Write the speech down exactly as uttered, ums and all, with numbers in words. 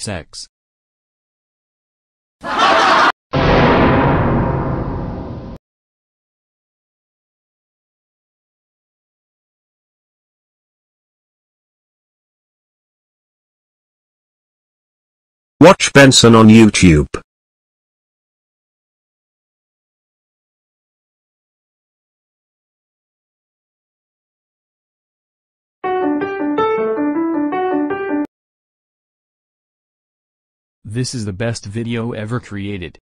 Sex. Watch Benson on YouTube. This is the best video ever created.